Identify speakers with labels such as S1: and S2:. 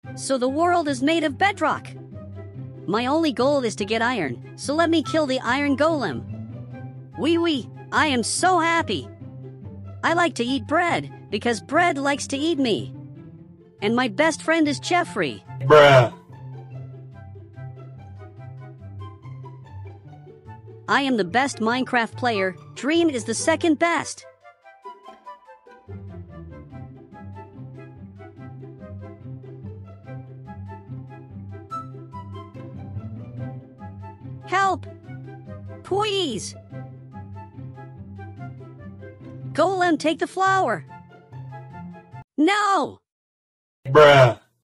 S1: So the world is made of bedrock. My only goal is to get iron, so let me kill the iron golem. Wee, I am so happy. I like to eat bread, because bread likes to eat me. And my best friend is Jeffrey.
S2: Bruh.
S1: I am the best Minecraft player. Dream is the second best. Help! Please! Golem, take the flower! No!
S2: Bruh.